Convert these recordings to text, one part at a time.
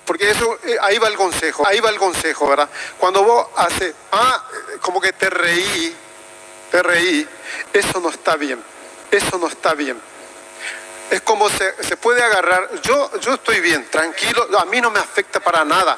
Porque eso, ahí va el consejo, ¿verdad? Cuando vos haces, como que te reí, eso no está bien, eso no está bien. Es como se puede agarrar, yo estoy bien, tranquilo, a mí no me afecta para nada.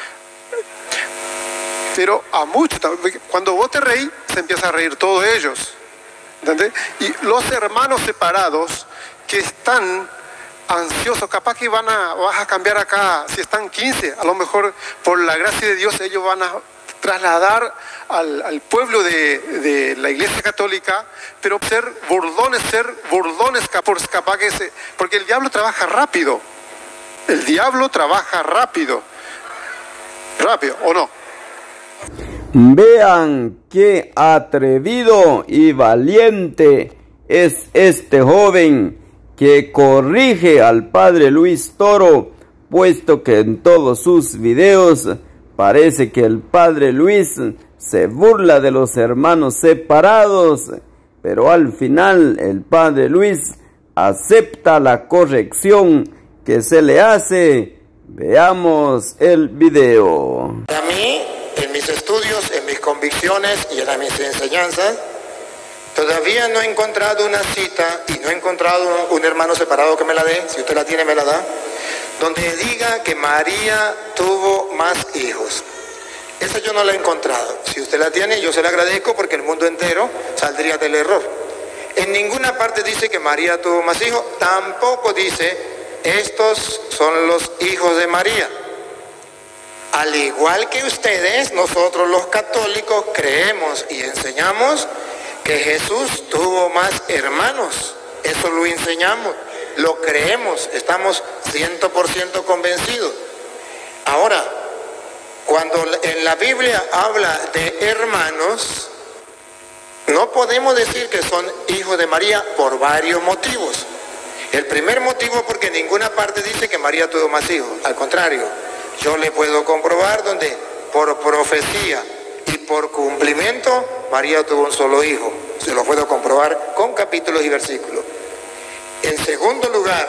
Pero a muchos, cuando vos te reís, se empieza a reír todos ellos. ¿Entendés? Y los hermanos separados que están ansiosos, capaz que vas a cambiar acá, si están 15, a lo mejor por la gracia de Dios ellos van a trasladar al pueblo de la Iglesia Católica, pero ser burlones, capaz que porque el diablo trabaja rápido, rápido, ¿o no? Vean qué atrevido y valiente es este joven que corrige al padre Luis Toro, puesto que en todos sus videos parece que el padre Luis se burla de los hermanos separados, pero al final el padre Luis acepta la corrección que se le hace. Veamos el video. A mí, en mis estudios, en mis convicciones y en mis enseñanzas, todavía no he encontrado una cita y no he encontrado un hermano separado que me la dé, si usted la tiene me la da, donde diga que María tuvo más hijos. Esa yo no la he encontrado. Si usted la tiene, yo se la agradezco porque el mundo entero saldría del error. En ninguna parte dice que María tuvo más hijos, tampoco dice estos son los hijos de María. Al igual que ustedes, nosotros los católicos creemos y enseñamos que Jesús tuvo más hermanos. Eso lo enseñamos, lo creemos, estamos 100% convencidos. Ahora, cuando en la Biblia habla de hermanos, no podemos decir que son hijos de María por varios motivos. El primer motivo porque en ninguna parte dice que María tuvo más hijos. Al contrario, yo le puedo comprobar donde por profecía y por cumplimiento María tuvo un solo hijo. Se lo puedo comprobar con capítulos y versículos. En segundo lugar,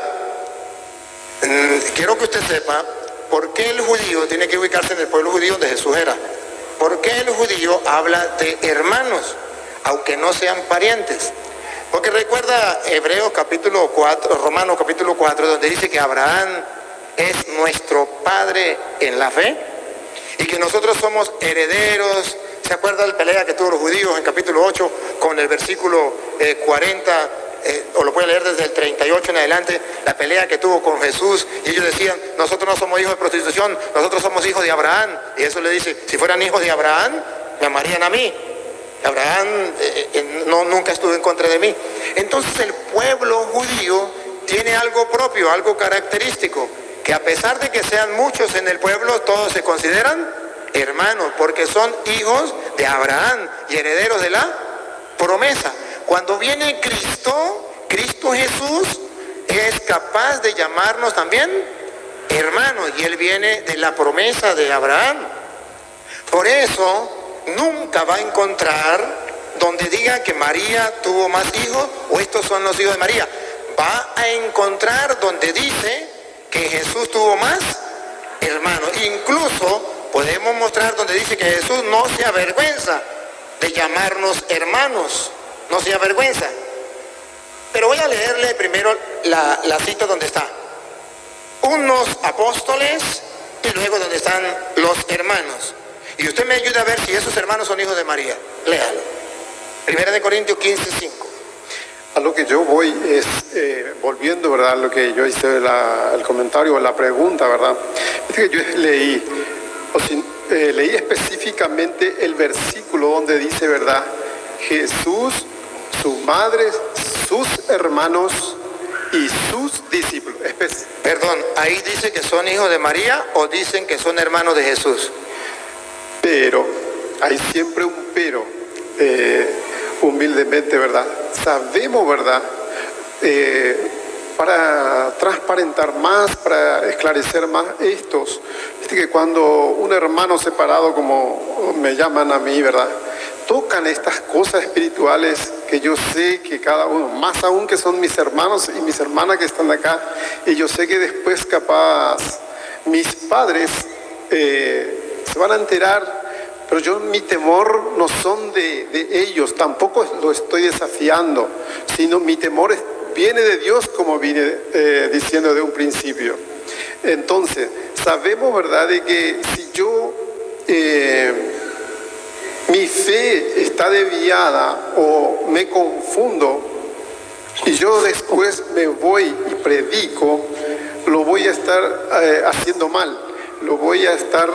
quiero que usted sepa por qué el judío tiene que ubicarse en el pueblo judío donde Jesús era. ¿Por qué el judío habla de hermanos, aunque no sean parientes? Porque recuerda Hebreos capítulo 4, Romanos capítulo 4, donde dice que Abraham es nuestro padre en la fe y que nosotros somos herederos. ¿Se acuerda la pelea que tuvo los judíos en capítulo 8 con el versículo 40? O lo puede leer desde el 38 en adelante, la pelea que tuvo con Jesús, y ellos decían, nosotros no somos hijos de prostitución, nosotros somos hijos de Abraham. Y eso le dice, si fueran hijos de Abraham, me amarían a mí. Abraham nunca estuvo en contra de mí. Entonces el pueblo judío tiene algo propio, algo característico, que a pesar de que sean muchos en el pueblo, todos se consideran hermanos, porque son hijos de Abraham y herederos de la promesa. Cuando viene Cristo Jesús es capaz de llamarnos también hermanos, y Él viene de la promesa de Abraham. Por eso nunca va a encontrar donde diga que María tuvo más hijos o estos son los hijos de María. Va a encontrar donde dice que Jesús tuvo más hermanos. Incluso podemos mostrar donde dice que Jesús no se avergüenza de llamarnos hermanos. No se avergüenza. Pero voy a leerle primero la cita donde está. Unos apóstoles y luego donde están los hermanos. Y usted me ayuda a ver si esos hermanos son hijos de María. Léalo. Primera de Corintios 15:5. A lo que yo voy es, volviendo, ¿verdad? Lo que yo hice, el comentario, la pregunta, ¿verdad? Es que yo leí específicamente el versículo donde dice, ¿verdad? Jesús, su madre, sus hermanos y sus discípulos. Perdón, ¿ahí dice que son hijos de María o dicen que son hermanos de Jesús? Pero, hay siempre un pero, humildemente, ¿verdad? Sabemos, ¿verdad? Para transparentar más, para esclarecer más estos, viste que cuando un hermano separado, como me llaman a mí, ¿verdad? Tocan estas cosas espirituales que yo sé que cada uno, más aún que son mis hermanos y mis hermanas que están acá, y yo sé que después capaz mis padres se van a enterar, pero mi temor no son de ellos, tampoco lo estoy desafiando, sino mi temor viene de Dios, como vine diciendo de un principio. Entonces, sabemos, ¿verdad?, de que si yo, mi fe está desviada o me confundo, y yo después me voy y predico, lo voy a estar haciendo mal, lo voy a estar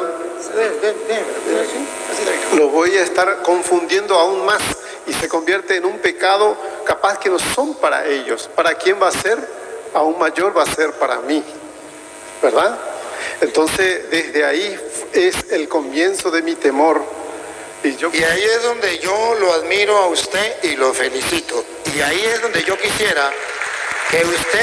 confundiendo aún más, y se convierte en un pecado capaz que no son para ellos. ¿Para quién va a ser? Aún mayor va a ser para mí, ¿verdad? Entonces, desde ahí es el comienzo de mi temor. Y ahí es donde yo lo admiro a usted y lo felicito. Y ahí es donde yo quisiera que usted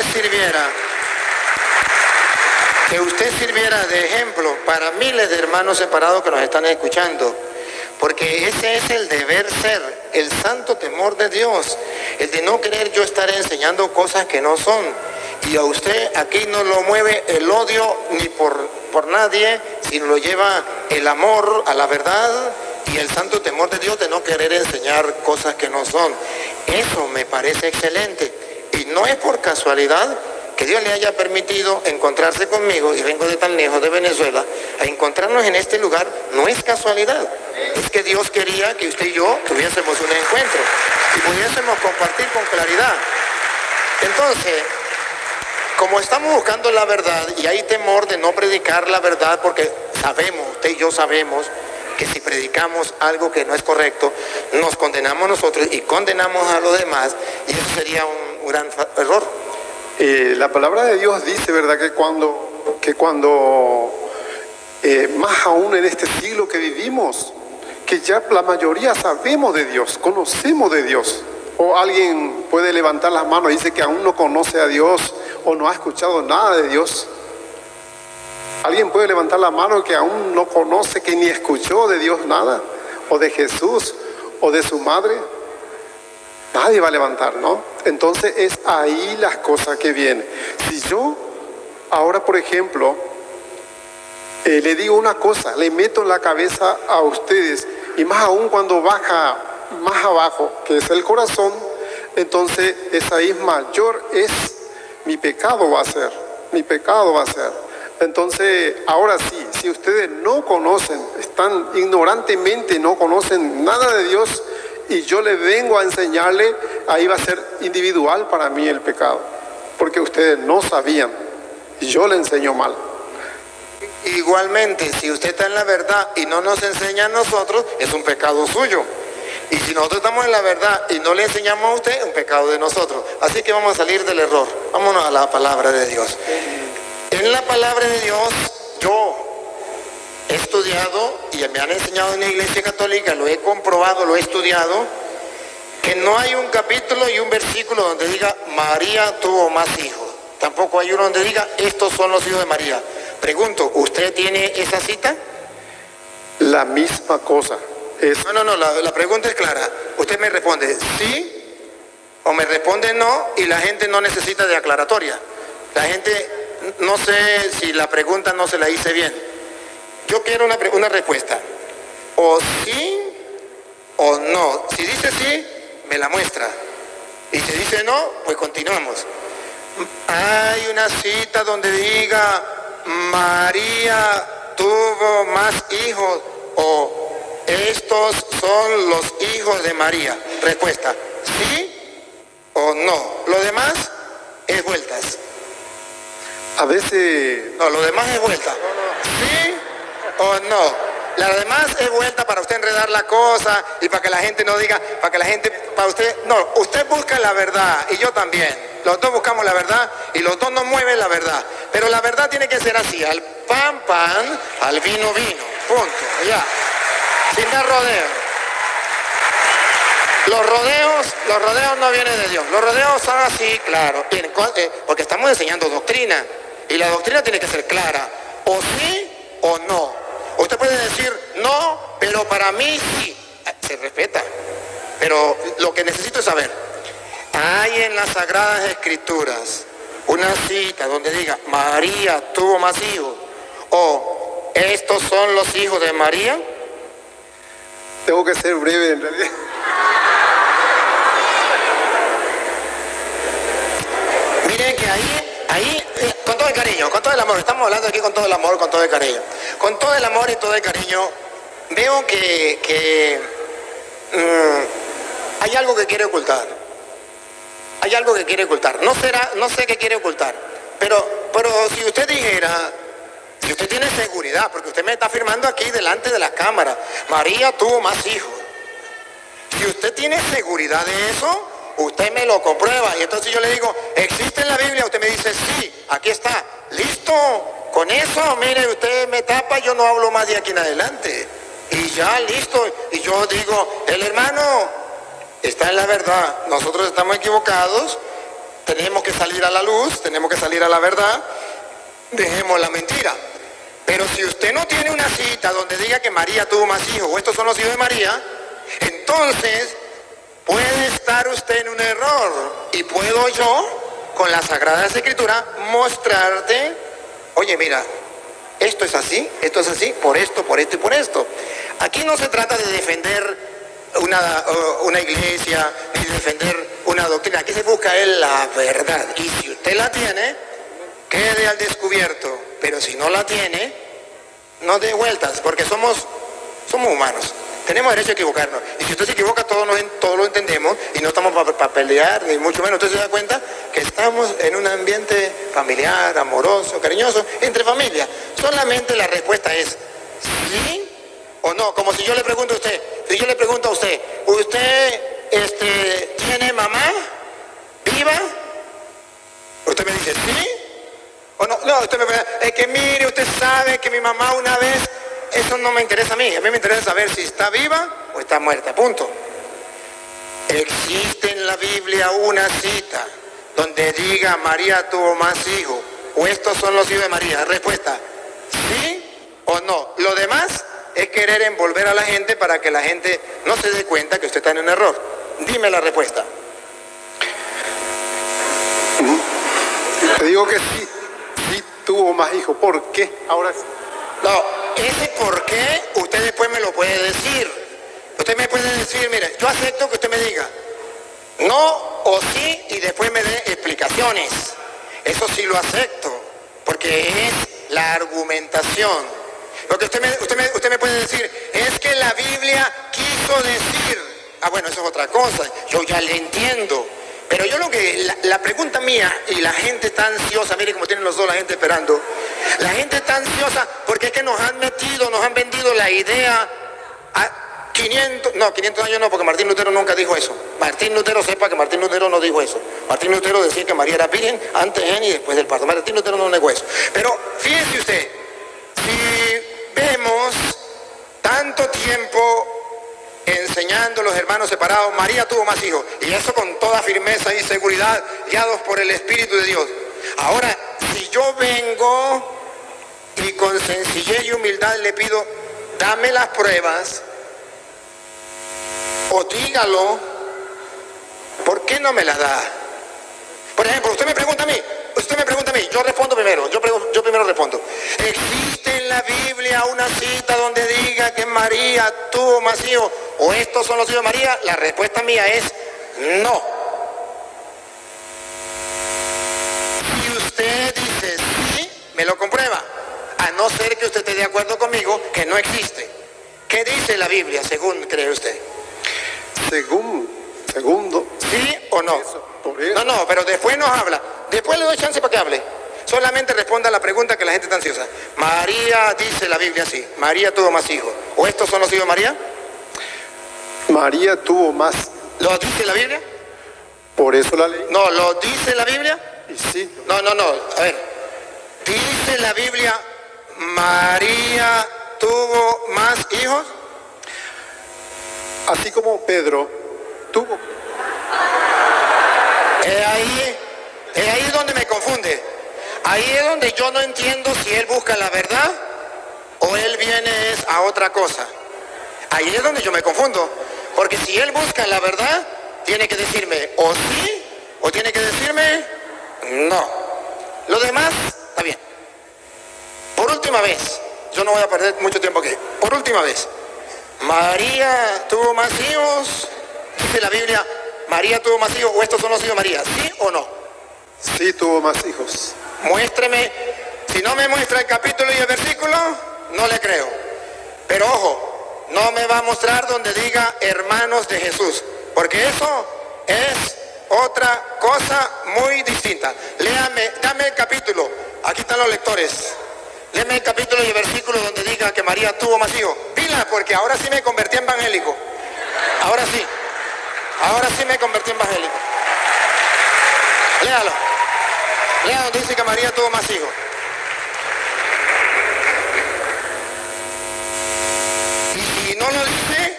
sirviera de ejemplo para miles de hermanos separados que nos están escuchando. Porque ese es el deber ser, el santo temor de Dios, el de no querer yo estar enseñando cosas que no son. Y a usted aquí no lo mueve el odio ni por nadie, sino lo lleva el amor a la verdad y el santo temor de Dios de no querer enseñar cosas que no son. Eso me parece excelente. Y no es por casualidad que Dios le haya permitido encontrarse conmigo, y vengo de tan lejos de Venezuela, a encontrarnos en este lugar. No es casualidad, es que Dios quería que usted y yo tuviésemos un encuentro y pudiésemos compartir con claridad. Entonces, como estamos buscando la verdad y hay temor de no predicar la verdad, porque sabemos, usted y yo sabemos, que si predicamos algo que no es correcto, nos condenamos nosotros y condenamos a los demás, y eso sería un gran error. La palabra de Dios dice, ¿verdad?, que cuando más aún en este siglo que vivimos, que ya la mayoría sabemos de Dios, conocemos de Dios. O alguien puede levantar las manos y dice que aún no conoce a Dios o no ha escuchado nada de Dios. Alguien puede levantar la mano que aún no conoce, que ni escuchó de Dios nada, o de Jesús, o de su madre. Nadie va a levantar, ¿no? Entonces es ahí las cosas que vienen. Si yo ahora, por ejemplo, le digo una cosa, le meto en la cabeza a ustedes, y más aún cuando baja más abajo, que es el corazón, entonces esa es mayor, mi pecado va a ser. Entonces, ahora sí, si ustedes no conocen, están ignorantemente, no conocen nada de Dios, y yo le vengo a enseñarle, ahí va a ser individual para mí el pecado, porque ustedes no sabían y yo le enseño mal. Igualmente, si usted está en la verdad y no nos enseña a nosotros, es un pecado suyo. Y si nosotros estamos en la verdad y no le enseñamos a usted, es un pecado de nosotros. Así que vamos a salir del error. Vámonos a la palabra de Dios. En la palabra de Dios, yo he estudiado, y me han enseñado en la Iglesia Católica, lo he comprobado, lo he estudiado, que no hay un capítulo y un versículo donde diga María tuvo más hijos. Tampoco hay uno donde diga estos son los hijos de María. Pregunto, ¿usted tiene esa cita? La misma cosa. No, la pregunta es clara. Usted me responde sí o me responde no, y la gente no necesita de aclaratoria. La gente, no sé si la pregunta no se la hice bien. Yo quiero una respuesta. O sí o no. Si dice sí, me la muestra. Y si dice no, pues continuamos. Hay una cita donde diga María tuvo más hijos, o estos son los hijos de María. Respuesta, sí o no. Lo demás es vueltas. A veces... No, lo demás es vuelta. Sí o no. La demás es vuelta para usted enredar la cosa y para que la gente no diga, para usted, no, usted busca la verdad y yo también. Los dos buscamos la verdad y los dos nos mueven la verdad. Pero la verdad tiene que ser así, al pan, pan, al vino, vino. Punto, ya. Sin dar rodeo. Los rodeos no vienen de Dios. Los rodeos son así, claro. Porque estamos enseñando doctrina. Y la doctrina tiene que ser clara. O sí o no. Usted puede decir no, pero para mí sí. Se respeta. Pero lo que necesito es saber. Hay en las Sagradas Escrituras una cita donde diga María tuvo más hijos, estos son los hijos de María. Tengo que ser breve en realidad. Miren que ahí, con todo el cariño, con todo el amor, estamos hablando aquí con todo el amor, con todo el cariño. Con todo el amor y todo el cariño, veo que hay algo que quiere ocultar. Hay algo que quiere ocultar. No sé qué quiere ocultar. Pero si usted dijera, si usted tiene seguridad, porque usted me está afirmando aquí delante de la cámara, María tuvo más hijos. Si usted tiene seguridad de eso, usted me lo comprueba. Y entonces yo le digo, ¿existe en la Biblia? Usted me dice, sí, aquí está. ¿Listo? Con eso, mire, usted me tapa, yo no hablo más de aquí en adelante. Y ya, listo. Y yo digo, el hermano está en la verdad. Nosotros estamos equivocados. Tenemos que salir a la luz, tenemos que salir a la verdad. Dejemos la mentira. Pero si usted no tiene una cita donde diga que María tuvo más hijos, o estos son los hijos de María, entonces puede estar usted en un error. Y puedo yo, con las Sagradas Escrituras, mostrarte, oye, mira, esto es así, por esto, por esto y por esto. Aquí no se trata de defender una iglesia, ni defender una doctrina. Aquí se busca la verdad. Y si usted la tiene, quede al descubierto. Pero si no la tiene, no dé vueltas, porque somos humanos. Tenemos derecho a equivocarnos. Y si usted se equivoca, todos lo entendemos y no estamos para pelear, ni mucho menos. Usted se da cuenta que estamos en un ambiente familiar, amoroso, cariñoso, entre familia. Solamente la respuesta es sí o no. Como si yo le pregunto a usted, ¿usted tiene mamá viva? Usted me dice sí o no. No, usted me dice, es que mire, usted sabe que mi mamá una vez. Eso no me interesa a mí me interesa saber si está viva o está muerta, punto. ¿Existe en la Biblia una cita donde diga María tuvo más hijos o estos son los hijos de María? Respuesta, sí o no. Lo demás es querer envolver a la gente para que la gente no se dé cuenta que usted está en un error. Dime la respuesta. Te digo que sí tuvo más hijos. ¿Por qué? Ahora sí. No, ese por qué usted después me lo puede decir. Usted me puede decir, mire, yo acepto que usted me diga no o sí y después me dé explicaciones. Eso sí lo acepto, porque es la argumentación. Lo que usted me puede decir es que la Biblia quiso decir. Ah, bueno, eso es otra cosa. Yo ya le entiendo. Pero yo la pregunta mía, y la gente está ansiosa, mire cómo tienen los dos la gente esperando. La gente está ansiosa porque es que nos han vendido la idea a 500 años no, porque Martín Lutero nunca dijo eso. Martín Lutero, sepa que Martín Lutero no dijo eso. Martín Lutero decía que María era virgen antes y después del parto. Martín Lutero no negó eso. Pero fíjese usted, si vemos tanto tiempo enseñando a los hermanos separados, María tuvo más hijos, y eso con toda firmeza y seguridad, guiados por el Espíritu de Dios. Ahora, si yo vengo y con sencillez y humildad le pido, dame las pruebas, o dígalo, ¿por qué no me las da? Por ejemplo, usted me pregunta a mí, yo respondo primero, yo primero respondo. ¿Existe en la Biblia una cita donde diga que María tuvo más hijos o estos son los hijos de María? La respuesta mía es no. Si usted dice sí, me lo comprueba, a no ser que usted esté de acuerdo conmigo que no existe. ¿Qué dice la Biblia según cree usted? Segundo. ¿Sí o no? Por eso. No, pero después nos habla. Después le doy chance para que hable. Solamente responda a la pregunta que la gente está ansiosa. María, dice la Biblia así, María tuvo más hijos. ¿O estos son los hijos de María? María tuvo más. ¿Lo dice la Biblia? Por eso la ley. No, ¿lo dice la Biblia? Y sí. No. A ver. ¿Dice la Biblia María tuvo más hijos? Así como Pedro tuvo. Es ahí donde me confunde. Ahí es donde yo no entiendo si él busca la verdad o él viene a otra cosa. Ahí es donde yo me confundo. Porque si él busca la verdad, tiene que decirme o sí o tiene que decirme no. Lo demás está bien. Por última vez, yo no voy a perder mucho tiempo aquí. Por última vez, María tuvo más hijos. Dice la Biblia, María tuvo más hijos, o estos son los hijos de María, ¿sí o no? Sí, tuvo más hijos. Muéstreme. Si no me muestra el capítulo y el versículo, no le creo. Pero ojo, no me va a mostrar donde diga hermanos de Jesús, porque eso es otra cosa muy distinta. Léame, dame el capítulo. Aquí están los lectores. Léame el capítulo y el versículo donde diga que María tuvo más hijos. Pila, porque ahora sí me convertí en evangélico. Ahora sí me convertí en evangélico. Léalo. Lea donde dice que María tuvo más hijos. Y si no lo dice,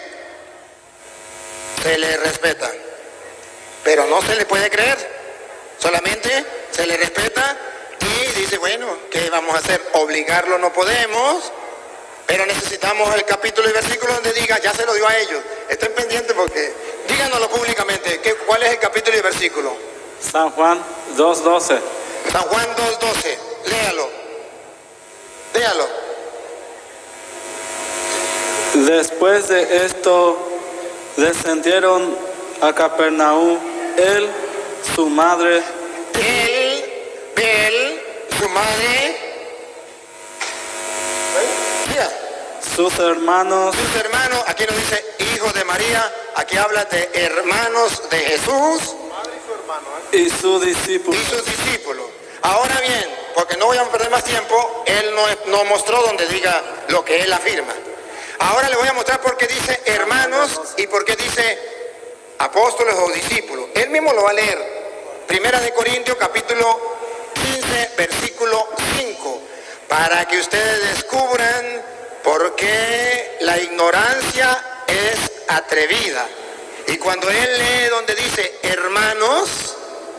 se le respeta. Pero no se le puede creer. Solamente se le respeta y dice, bueno, ¿qué vamos a hacer? Obligarlo no podemos, pero necesitamos el capítulo y versículo donde diga, ya se lo dio a ellos. Estén pendientes porque, díganoslo públicamente, ¿cuál es el capítulo y versículo? San Juan 2:12. San Juan 2:12, léalo. Léalo. Después de esto, descendieron a Capernaum, él, su madre, Su madre, sus hermanos, aquí no dice hijos de María, aquí habla de hermanos de Jesús y sus discípulos. y sus discípulos. Ahora bien, porque no voy a perder más tiempo, él no mostró donde diga lo que él afirma. Ahora le voy a mostrar por qué dice hermanos y por qué dice apóstoles o discípulos. Él mismo lo va a leer. Primera de Corintios, capítulo 15, versículo 5, para que ustedes descubran por qué la ignorancia es atrevida. Y cuando él lee donde dice hermanos,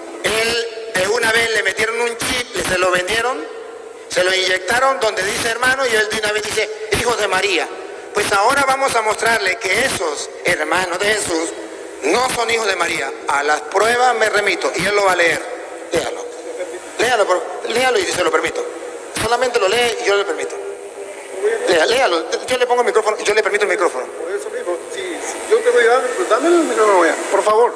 él de una vez le metieron un chip, se lo vendieron, se lo inyectaron donde dice hermano y él de una vez dice hijos de María. Pues ahora vamos a mostrarle que esos hermanos de Jesús no son hijos de María. A las pruebas me remito y él lo va a leer. Léalo. Léalo y se lo permito. Solamente lo lee y yo le permito. Léalo. Yo le pongo el micrófono y yo le permito el micrófono. Por eso mismo, si yo te voy a dar, pues dame el micrófono, por favor.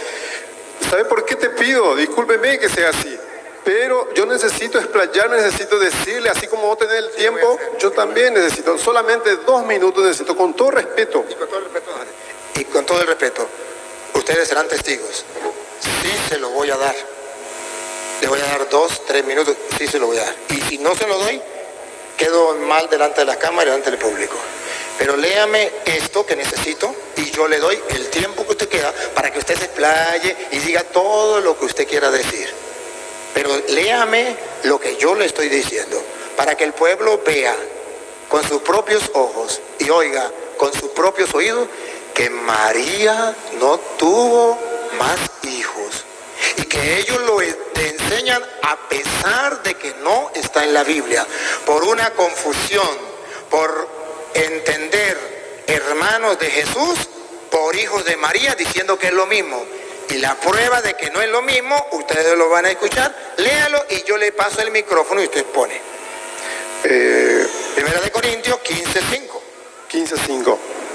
¿Sabe por qué te pido? Discúlpeme que sea así. Pero yo necesito explayarme, necesito decirle, así como vos tenés el tiempo, yo también necesito, solamente 2 minutos necesito, con todo respeto. Y con todo el respeto, y con todo el respeto, ustedes serán testigos. Sí se lo voy a dar. Le voy a dar 2, 3 minutos, sí se lo voy a dar. Y si no se lo doy, quedo mal delante de la cámara y delante del público. Pero léame esto que necesito y yo le doy el tiempo que usted queda para que usted se explaye y diga todo lo que usted quiera decir. Pero léame lo que yo le estoy diciendo, para que el pueblo vea con sus propios ojos y oiga con sus propios oídos que María no tuvo más hijos. Y que ellos lo enseñan a pesar de que no está en la Biblia, por una confusión, por entender hermanos de Jesús por hijos de María, diciendo que es lo mismo. Y la prueba de que no es lo mismo, ustedes lo van a escuchar, léalo y yo le paso el micrófono y usted pone. Primera de Corintios 15:5. 15:5.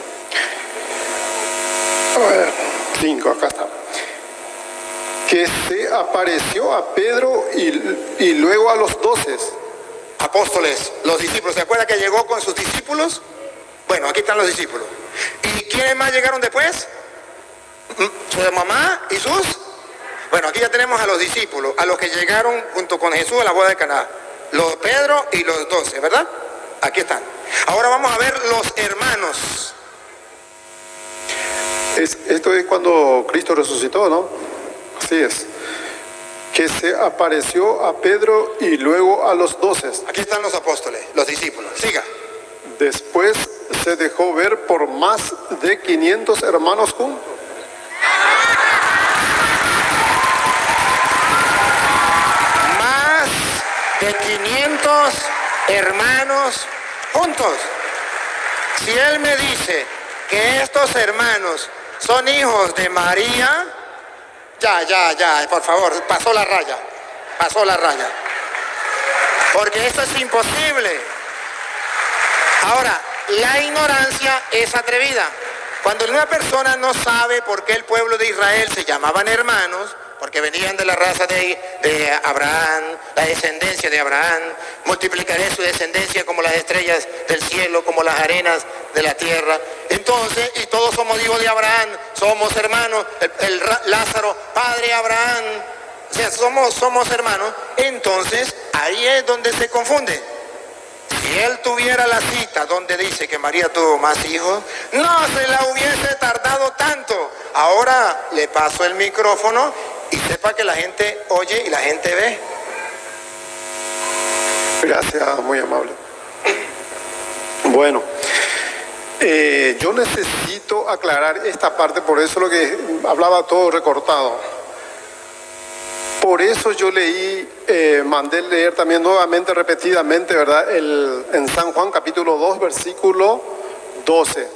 A ver, 5, acá está. Que se apareció a Pedro y luego a los 12. Apóstoles, los discípulos. ¿Se acuerda que llegó con sus discípulos? Bueno, aquí están los discípulos. ¿Y quiénes más llegaron después? Su mamá y sus. Bueno, aquí ya tenemos a los discípulos, a los que llegaron junto con Jesús a la boda de Caná. Los Pedro y los 12, ¿verdad? Aquí están. Ahora vamos a ver los hermanos. Esto es cuando Cristo resucitó, ¿no? Así es. Que se apareció a Pedro y luego a los 12. Aquí están los apóstoles, los discípulos. Siga. Después se dejó ver por más de 500 hermanos juntos. Más de 500 hermanos juntos. Si él me dice que estos hermanos son hijos de María, ya, por favor, pasó la raya. Porque esto es imposible. Ahora, la ignorancia es atrevida. Cuando una persona no sabe por qué el pueblo de Israel se llamaban hermanos, porque venían de la raza de Abraham, la descendencia de Abraham, multiplicaré su descendencia como las estrellas del cielo, como las arenas de la tierra. Entonces, y todos somos hijos de Abraham, somos hermanos, el Lázaro, padre Abraham, o sea, somos hermanos. Entonces, ahí es donde se confunde. Si él tuviera la cita donde dice que María tuvo más hijos, no se la hubiese tardado tanto. Ahora le paso el micrófono y sepa que la gente oye y la gente ve. Gracias, muy amable. Bueno, yo necesito aclarar esta parte, por eso lo que hablaba todo recortado. Por eso yo leí, mandé leer también nuevamente, repetidamente, ¿verdad? En San Juan capítulo 2, versículo 12.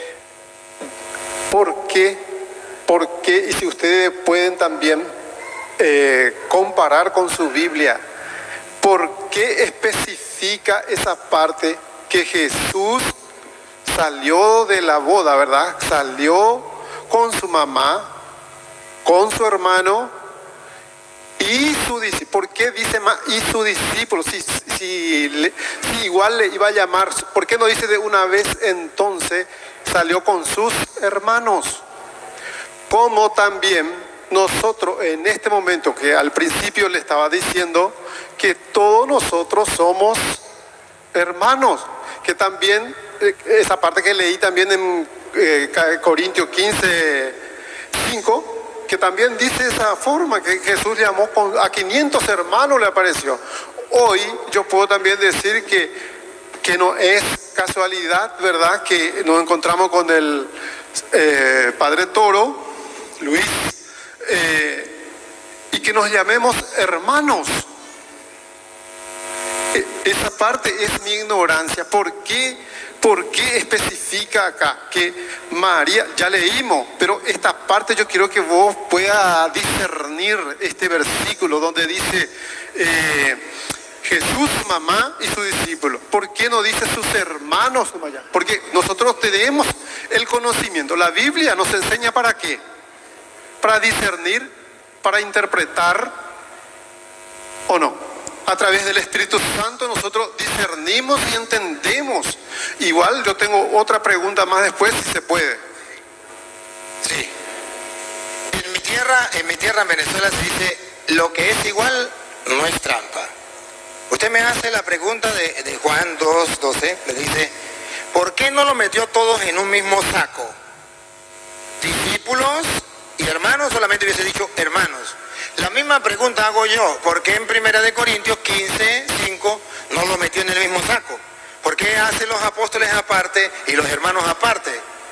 ¿Por qué? Y si ustedes pueden también comparar con su Biblia, ¿por qué especifica esa parte que Jesús salió de la boda, ¿verdad? Salió con su mamá, con su hermano y su discípulo? ¿Por qué dice más y su discípulo? Si igual le iba a llamar, ¿por qué no dice de una vez entonces salió con sus hermanos? Como también nosotros en este momento, que al principio le estaba diciendo que todos nosotros somos hermanos, que también esa parte que leí también en Corintios 15, 5, que también dice esa forma, que Jesús llamó a 500 hermanos, le apareció. Hoy yo puedo también decir que no es casualidad, ¿verdad?, que nos encontramos con el Padre Toro, Luis, y que nos llamemos hermanos. Esa parte es mi ignorancia. ¿Por qué especifica acá que María? Ya leímos, pero esta parte yo quiero que vos puedas discernir este versículo donde dice Jesús, su mamá y su discípulo. ¿Por qué no dice sus hermanos? Porque nosotros tenemos el conocimiento. La Biblia nos enseña ¿para qué? Para discernir, para interpretar, ¿o no? A través del Espíritu Santo nosotros discernimos y entendemos. Igual yo tengo otra pregunta más después, si se puede. Sí. En mi tierra en Venezuela se dice, lo que es igual no es trampa. Usted me hace la pregunta de Juan 2:12, le dice, ¿por qué no lo metió todos en un mismo saco? Discípulos y hermanos, solamente hubiese dicho hermanos. La misma pregunta hago yo, ¿por qué en 1 Corintios 15, 5 no lo metió en el mismo saco? ¿Por qué hace los apóstoles aparte y los hermanos aparte?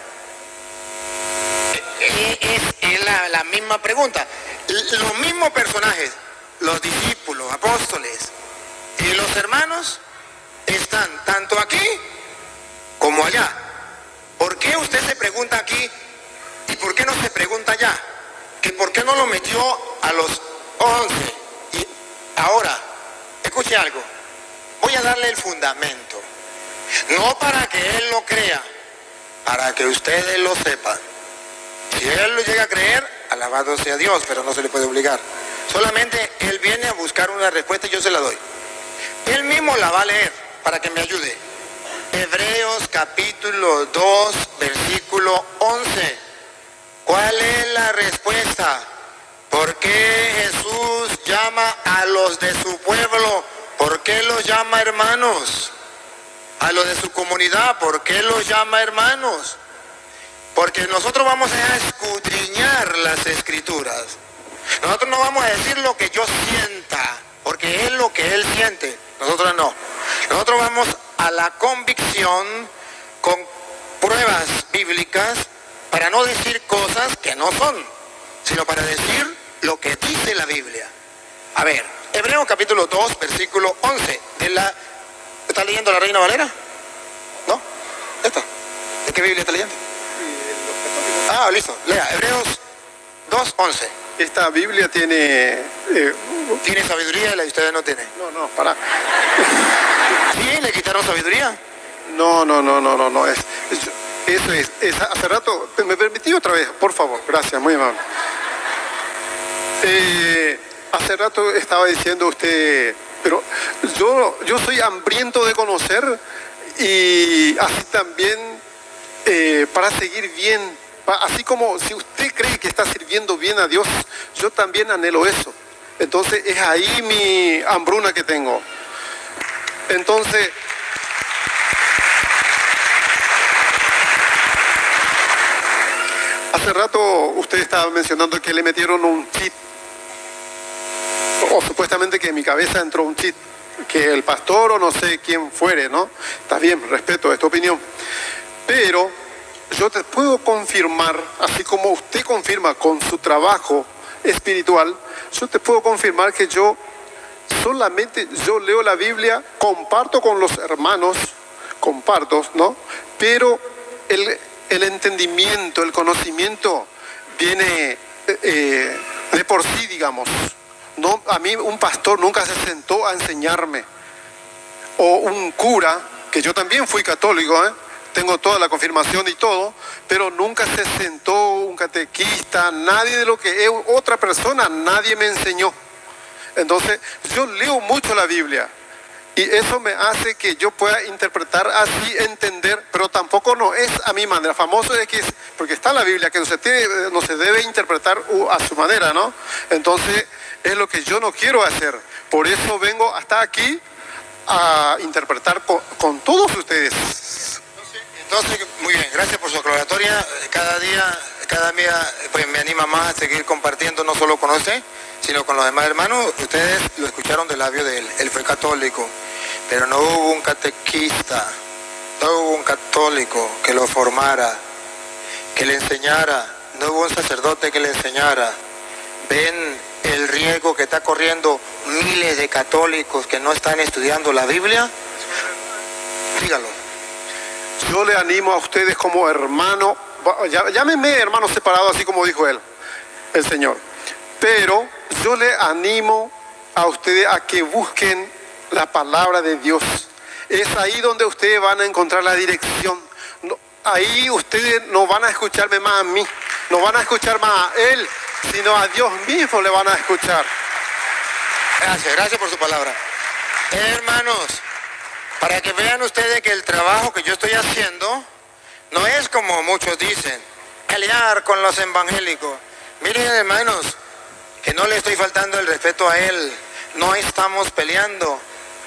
Es la misma pregunta. Los mismos personajes, los discípulos, apóstoles y los hermanos están tanto aquí como allá. ¿Por qué usted se pregunta aquí y por qué no se pregunta allá? Que por qué no lo metió a los 11. Y ahora, escuche algo, voy a darle el fundamento, no para que él lo crea, para que ustedes lo sepan. Si él lo llega a creer, alabado sea Dios, pero no se le puede obligar. Solamente él viene a buscar una respuesta y yo se la doy. Él mismo la va a leer para que me ayude. Hebreos capítulo 2, versículo 11. ¿Cuál es la respuesta? ¿Por qué Jesús llama a los de su pueblo? ¿Por qué los llama hermanos? A los de su comunidad, ¿por qué los llama hermanos? Porque nosotros vamos a escudriñar las escrituras. Nosotros no vamos a decir lo que yo sienta, porque es lo que él siente. Nosotros no. Nosotros vamos a la convicción con pruebas bíblicas, para no decir cosas que no son, sino para decir lo que dice la Biblia. A ver, Hebreos capítulo 2, versículo 11. ¿Está leyendo la Reina Valera? ¿No? ¿Esta? ¿De qué Biblia está leyendo? Ah, listo. Lea, Hebreos 2, 11. Esta Biblia tiene... ¿Tiene sabiduría y la de ustedes no tiene? No, para. ¿Sí? ¿Le quitaron sabiduría? No. Eso es. Hace rato, ¿me permití otra vez? Por favor, gracias, muy amable. Hace rato estaba diciendo usted, pero yo soy hambriento de conocer y así también para seguir bien. Así como si usted cree que está sirviendo bien a Dios, yo también anhelo eso. Entonces es ahí mi hambruna que tengo. Entonces, hace rato usted estaba mencionando que le metieron un chip, o supuestamente que en mi cabeza entró un chip, que el pastor o no sé quién fuere, ¿no? Está bien, respeto esta opinión. Pero yo te puedo confirmar, así como usted confirma con su trabajo espiritual, yo te puedo confirmar que yo leo la Biblia, comparto con los hermanos, ¿no? Pero el entendimiento, el conocimiento viene de por sí, digamos. No, a mí un pastor nunca se sentó a enseñarme, o un cura, que yo también fui católico, tengo toda la confirmación y todo, pero nunca se sentó un catequista, nadie de lo que es otra persona, nadie me enseñó. Entonces, yo leo mucho la Biblia y eso me hace que yo pueda interpretar así, entender, pero tampoco no es a mi manera. Famoso es que porque está en la Biblia, que no se debe interpretar a su manera, ¿no? Entonces, es lo que yo no quiero hacer. Por eso vengo hasta aquí a interpretar con todos ustedes. Entonces, muy bien, gracias por su aclaratoria. Cada día pues me anima más a seguir compartiendo, no solo con usted, sino con los demás hermanos. Ustedes lo escucharon del labio de él. Él fue católico, pero no hubo un catequista, no hubo un católico que lo formara, que le enseñara, no hubo un sacerdote que le enseñara. Ven el riesgo que está corriendo miles de católicos que no están estudiando la Biblia. Dígalo. Yo le animo a ustedes como hermano, llámenme hermano separado, así como dijo él, el Señor. Pero yo le animo a ustedes a que busquen la palabra de Dios. Es ahí donde ustedes van a encontrar la dirección. Ahí ustedes no van a escucharme más a mí, no van a escuchar más a Él, sino a Dios mismo le van a escuchar. Gracias por su palabra. Hermanos, para que vean ustedes que el trabajo que yo estoy haciendo no es como muchos dicen, pelear con los evangélicos. Miren, hermanos, que no le estoy faltando el respeto a él, no estamos peleando.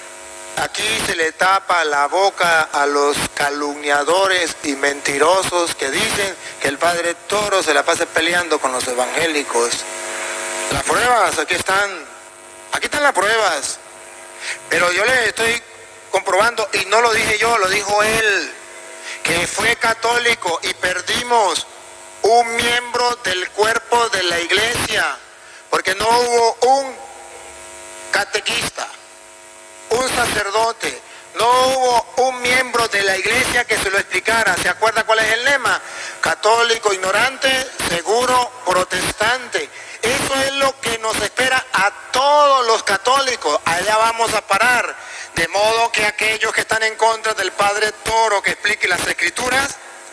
Aquí se le tapa la boca a los calumniadores y mentirosos que dicen que el padre Toro se la pasa peleando con los evangélicos. Las pruebas, aquí están las pruebas. Pero yo le estoy comprobando, y no lo dije yo, lo dijo él, que fue católico y perdimos un miembro del cuerpo de la iglesia, porque no hubo un catequista, un sacerdote, no hubo un miembro de la iglesia que se lo explicara. ¿Se acuerda cuál es el lema? Católico ignorante, seguro protestante. Eso es lo que nos espera a todos los católicos. Allá vamos a parar. De modo que aquellos que están en contra del padre Toro que explique las escrituras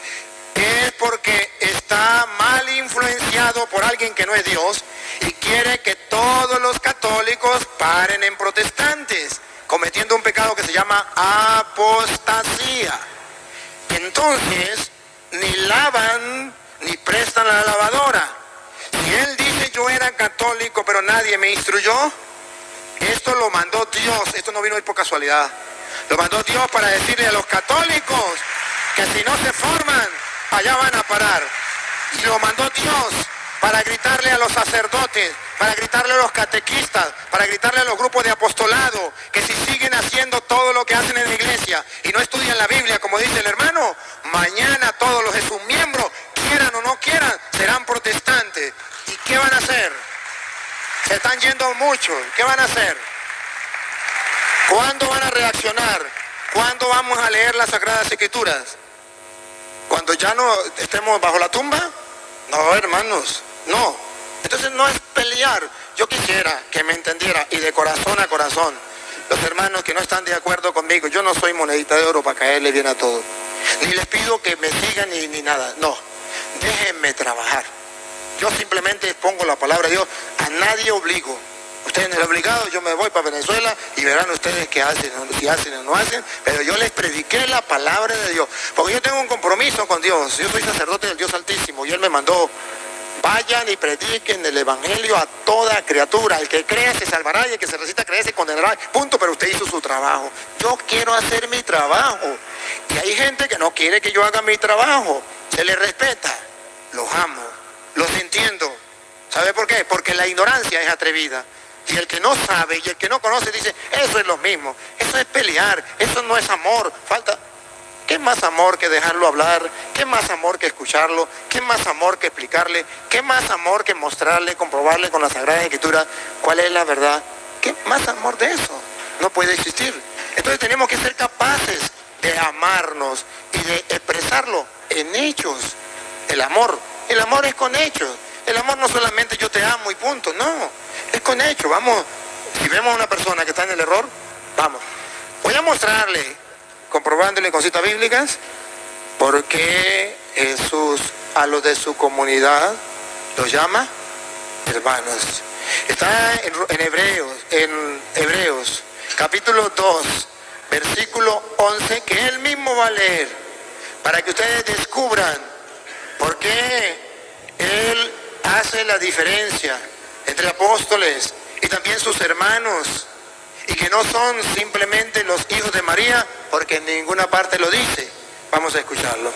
es porque está mal influenciado por alguien que no es Dios y quiere que todos los católicos paren en protestantes, cometiendo un pecado que se llama apostasía. Entonces, ni lavan ni prestan la lavadora. Si él dice yo era católico pero nadie me instruyó, esto lo mandó Dios, esto no vino hoy por casualidad. Lo mandó Dios para decirle a los católicos que si no se forman, allá van a parar. Y lo mandó Dios para gritarle a los sacerdotes, para gritarle a los catequistas, para gritarle a los grupos de apostolado, que si siguen haciendo todo lo que hacen en la iglesia y no estudian la Biblia, como dice el hermano, mañana todos los de sus miembros, quieran o no quieran, serán protestantes. ¿Y qué van a hacer? Se están yendo muchos. ¿Qué van a hacer? ¿Cuándo van a reaccionar? ¿Cuándo vamos a leer las Sagradas Escrituras? ¿Cuando ya no estemos bajo la tumba? No, hermanos, no. Entonces no es pelear. Yo quisiera que me entendiera, y de corazón a corazón, los hermanos que no están de acuerdo conmigo, yo no soy monedita de oro para caerle bien a todos. Ni les pido que me sigan ni nada. No, déjenme trabajar. Yo simplemente pongo la palabra de Dios. A nadie obligo. Ustedes no son obligados, yo me voy para Venezuela y verán ustedes qué hacen, si hacen o no hacen. Pero yo les prediqué la palabra de Dios. Porque yo tengo un compromiso con Dios. Yo soy sacerdote del Dios Altísimo y Él me mandó: vayan y prediquen el evangelio a toda criatura. El que crea se salvará y el que se resista a creer se condenará. Punto. Pero usted hizo su trabajo. Yo quiero hacer mi trabajo. Y hay gente que no quiere que yo haga mi trabajo. Se les respeta. Los amo. Los entiendo. ¿Sabe por qué? Porque la ignorancia es atrevida. Y el que no sabe y el que no conoce dice: eso es lo mismo. Eso es pelear. Eso no es amor. Falta... ¿Qué más amor que dejarlo hablar? ¿Qué más amor que escucharlo? ¿Qué más amor que explicarle? ¿Qué más amor que mostrarle, comprobarle con la Sagrada Escritura cuál es la verdad? ¿Qué más amor de eso? No puede existir. Entonces tenemos que ser capaces de amarnos y de expresarlo en hechos. El amor es con hechos. El amor no solamente yo te amo y punto, no. Es con hechos. Vamos, si vemos a una persona que está en el error, vamos. Voy a mostrarle, comprobándole con citas bíblicas, por qué Jesús a los de su comunidad los llama hermanos. Está en Hebreos, capítulo 2, versículo 11, que él mismo va a leer, para que ustedes descubran por qué él hace la diferencia entre apóstoles y también sus hermanos, y que no son simplemente los hijos de María, porque en ninguna parte lo dice. Vamos a escucharlo.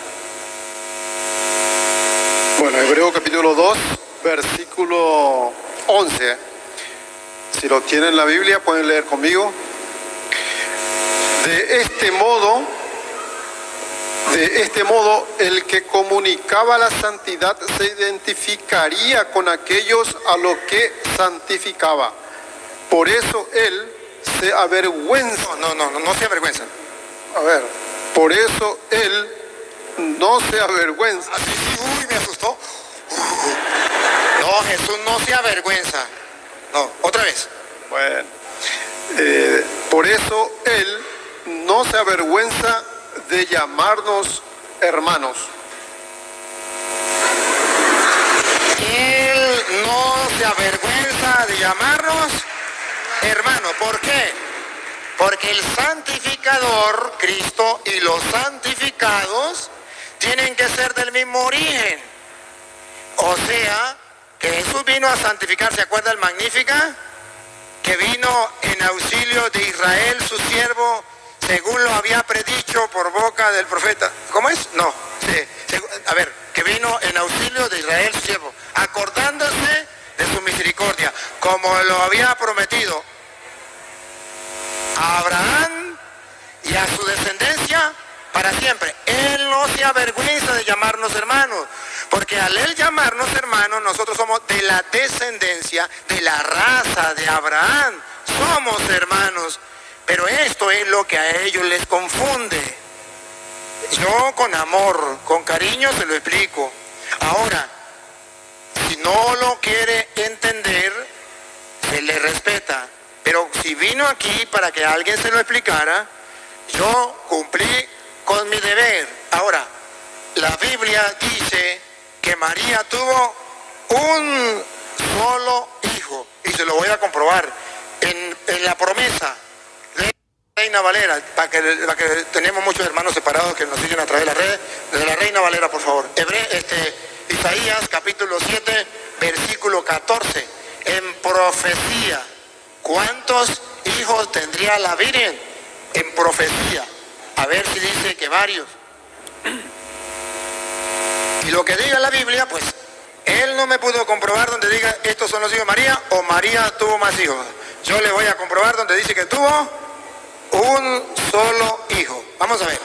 Bueno, Hebreos capítulo 2, versículo 11. Si lo tienen en la Biblia, pueden leer conmigo. De este modo, el que comunicaba la santidad se identificaría con aquellos a los que santificaba. Por eso él se avergüenza. No se avergüenza. A ver, por eso él no se avergüenza. Así, uy, me asustó. No, Jesús no se avergüenza. No, otra vez. Bueno, por eso él no se avergüenza de llamarnos hermanos. Él no se avergüenza de llamarnos hermanos. ¿Por qué? Porque el santificador, Cristo, y los santificados tienen que ser del mismo origen. O sea, que Jesús vino a santificar. ¿Se acuerda el Magnífica? Que vino en auxilio de Israel, su siervo, según lo había predicho por boca del profeta. ¿Cómo es? No. Sí. A ver, que vino en auxilio de Israel, su siervo, acordándose de su misericordia, como lo había prometido a Abraham y a su descendencia para siempre. Él no se avergüenza de llamarnos hermanos, porque al él llamarnos hermanos, nosotros somos de la descendencia, de la raza de Abraham. Somos hermanos, pero esto es lo que a ellos les confunde. Yo con amor, con cariño se lo explico. Ahora, si no lo quiere entender, se le respeta. Pero si vino aquí para que alguien se lo explicara, yo cumplí con mi deber. Ahora, la Biblia dice que María tuvo un solo hijo, y se lo voy a comprobar en la promesa de Reina Valera, para que tenemos muchos hermanos separados que nos siguen a través de las redes, de la Reina Valera, por favor. Isaías capítulo 7, versículo 14, en profecía. ¿Cuántos hijos tendría la Virgen? En profecía. A ver si dice que varios. Y lo que diga la Biblia, pues, él no me pudo comprobar donde diga estos son los hijos de María o María tuvo más hijos. Yo le voy a comprobar donde dice que tuvo un solo hijo. Vamos a ver.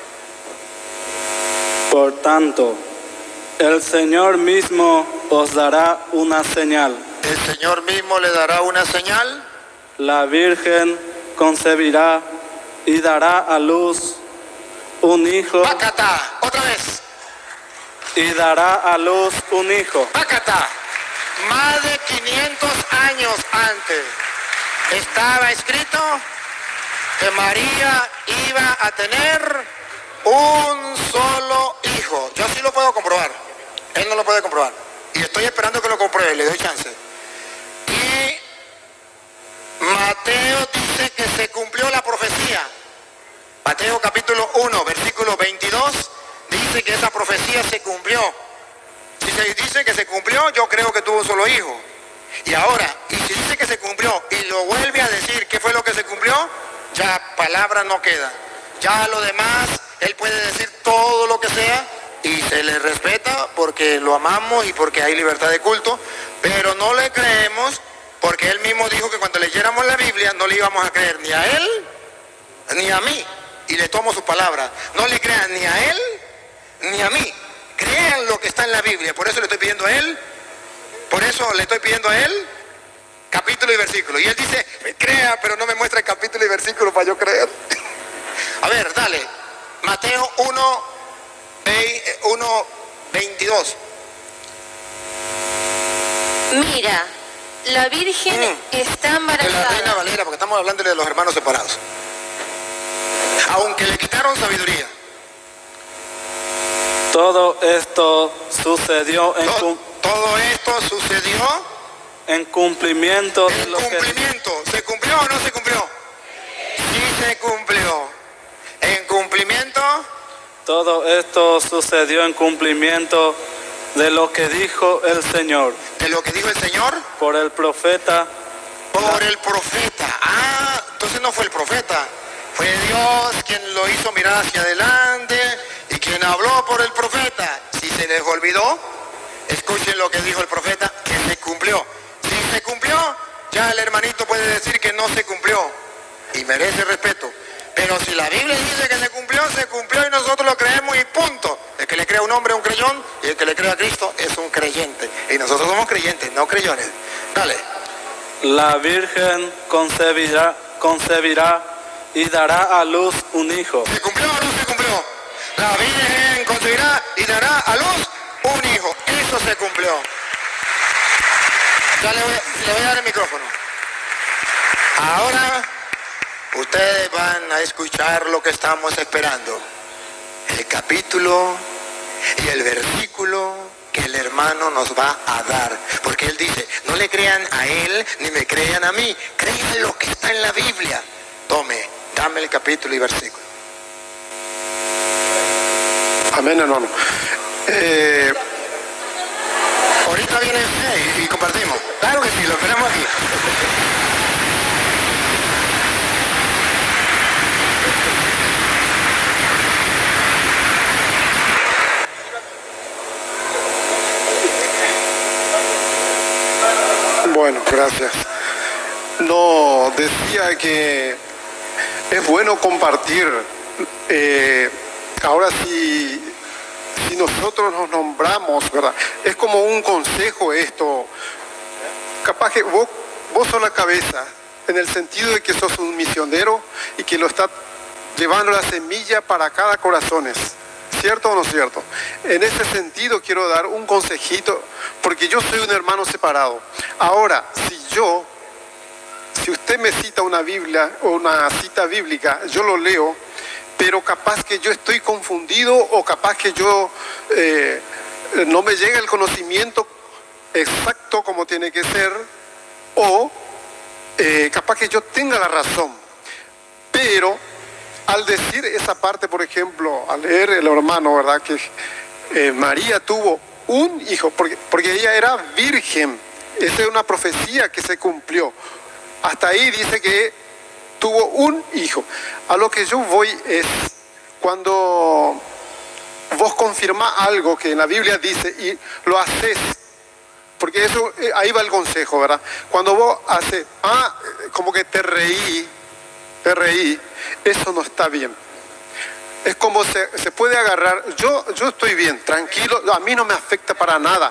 Por tanto, el Señor mismo os dará una señal. El Señor mismo le dará una señal. La Virgen concebirá y dará a luz un hijo. Pácata, otra vez. Y dará a luz un hijo. Pácata. Más de 500 años antes estaba escrito que María iba a tener un solo hijo. Yo sí lo puedo comprobar. Él no lo puede comprobar. Y estoy esperando que lo compruebe, le doy chance. Y Mateo dice que se cumplió la profecía. Mateo capítulo 1, versículo 22, dice que esa profecía se cumplió. Si se dice que se cumplió, yo creo que tuvo un solo hijo. Y ahora, y si dice que se cumplió y lo vuelve a decir qué fue lo que se cumplió, ya palabra no queda. Ya lo demás, él puede decir todo lo que sea y se le respeta porque lo amamos y porque hay libertad de culto, pero no le creemos porque él mismo dijo que cuando leyéramos la Biblia no le íbamos a creer ni a él ni a mí. Y le tomo su palabra. No le crean ni a él ni a mí. Crean lo que está en la Biblia. Por eso le estoy pidiendo a él. Por eso le estoy pidiendo a él capítulo y versículo. Y él dice, crea, pero no me muestra el capítulo y versículo para yo creer. A ver, dale. Mateo 1:22. Mira, la Virgen está De la embarazada. Reina Valera, porque estamos hablando de los hermanos separados. Aunque le quitaron sabiduría. Todo esto sucedió Todo esto sucedió en cumplimiento de en lo que cumplimiento. ¿Se cumplió o no se cumplió? Sí se cumplió. En cumplimiento. todo esto sucedió en cumplimiento de lo que dijo el Señor De lo que dijo el Señor por el profeta. por el profeta. Ah, entonces no fue el profeta. Fue Dios quien lo hizo mirar hacia adelante y quien habló por el profeta. Si se les olvidó, escuchen lo que dijo el profeta, que se cumplió. Si se cumplió, ya el hermanito puede decir que no se cumplió y merece respeto. Pero si la Biblia dice que se cumplió y nosotros lo creemos y punto. El que le crea a un hombre es un creyón y el que le crea a Cristo es un creyente. Y nosotros somos creyentes, no creyones. Dale. La Virgen concebirá y dará a luz un hijo. ¿Se cumplió o no se cumplió? La Virgen concebirá y dará a luz un hijo. Eso se cumplió. Ya le voy a dar el micrófono. Ahora ustedes van a escuchar lo que estamos esperando. El capítulo y el versículo que el hermano nos va a dar. Porque él dice, no le crean a él ni me crean a mí. Crean lo que está en la Biblia. Tome, dame el capítulo y versículo. Amén, hermano. Ahorita viene usted y compartimos. Claro que sí, lo esperamos aquí. Bueno, gracias. No, decía que es bueno compartir. Ahora si nosotros nos nombramos, ¿verdad? Es como un consejo esto. Capaz que vos sos la cabeza, en el sentido de que sos un misionero y que lo está llevando la semilla para cada corazón. ¿Cierto o no cierto? En ese sentido quiero dar un consejito, porque yo soy un hermano separado. Ahora, si usted me cita una Biblia o una cita bíblica, yo lo leo, pero capaz que yo estoy confundido o capaz que yo no me llega el conocimiento exacto como tiene que ser, o capaz que yo tenga la razón. Pero al decir esa parte, por ejemplo, al leer el hermano, ¿verdad? Que María tuvo un hijo, porque ella era virgen. Esa es una profecía que se cumplió. Hasta ahí dice que tuvo un hijo. A lo que yo voy es cuando vos confirmás algo que en la Biblia dice y lo haces, porque eso, ahí va el consejo, ¿verdad? Cuando vos haces, como que te reí, eso no está bien. Es como se puede agarrar, yo estoy bien, tranquilo, a mí no me afecta para nada.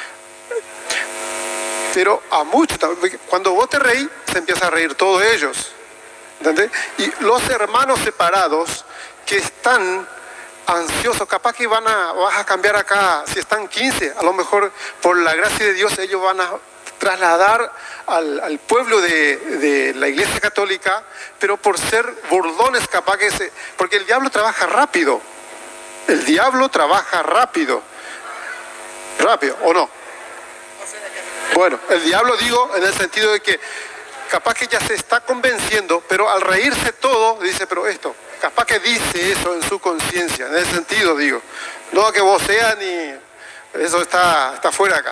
Pero a muchos, cuando vos te reís, se empieza a reír todos ellos. ¿Entendés? Y los hermanos separados que están ansiosos, capaz que vas a cambiar acá, si están 15, a lo mejor por la gracia de Dios ellos van a trasladar al pueblo de la Iglesia Católica, pero por ser burlones capaz porque el diablo trabaja rápido. El diablo trabaja rápido. Rápido, ¿o no? Bueno, el diablo digo en el sentido de que capaz que ya se está convenciendo, pero al reírse todo, dice, pero esto, capaz que dice eso en su conciencia, en ese sentido digo. No que vos seas ni... Eso está fuera acá.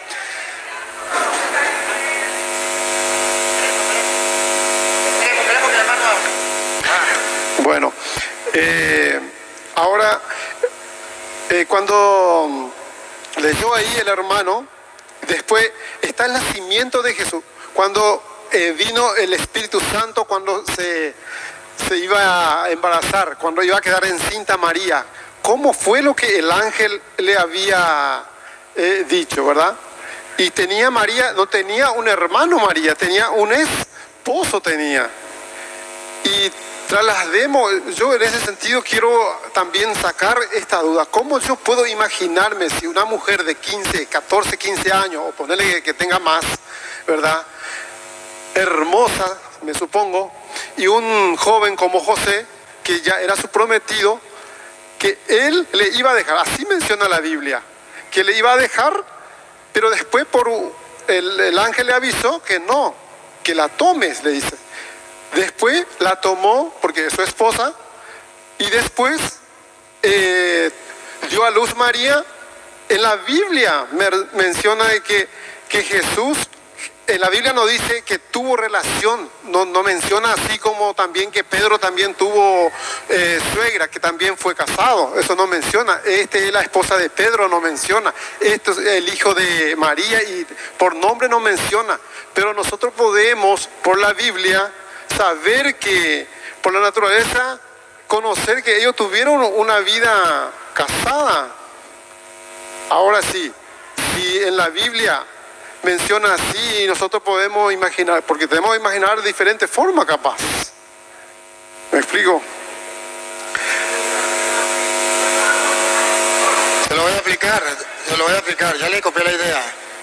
Bueno, ahora, cuando leyó ahí el hermano, después está el nacimiento de Jesús. Cuando vino el Espíritu Santo, cuando se iba a embarazar, cuando iba a quedar encinta María, ¿cómo fue lo que el ángel le había dicho, verdad? Y tenía María, no tenía un hermano María, tenía un esposo tenía. Y traslademos, yo en ese sentido quiero también sacar esta duda. ¿Cómo yo puedo imaginarme si una mujer de 15, 14, 15 años, o ponerle que tenga más, ¿verdad? Hermosa, me supongo, y un joven como José, que ya era su prometido, que él le iba a dejar, así menciona la Biblia, que le iba a dejar, pero después el ángel le avisó que no, que la tomes, le dice. Después la tomó porque es su esposa y después dio a luz María. En la Biblia menciona que Jesús, en la Biblia no dice que tuvo relación, no menciona así como también que Pedro también tuvo suegra, que también fue casado, eso no menciona. Es la esposa de Pedro, no menciona. Esto es el hijo de María y por nombre no menciona. Pero nosotros podemos, por la Biblia, saber que, por la naturaleza, conocer que ellos tuvieron una vida casada. Ahora sí, si en la Biblia menciona así, nosotros podemos imaginar, porque tenemos que imaginar de diferentes formas capaz. ¿Me explico? Se lo voy a explicar, ya le copié la idea.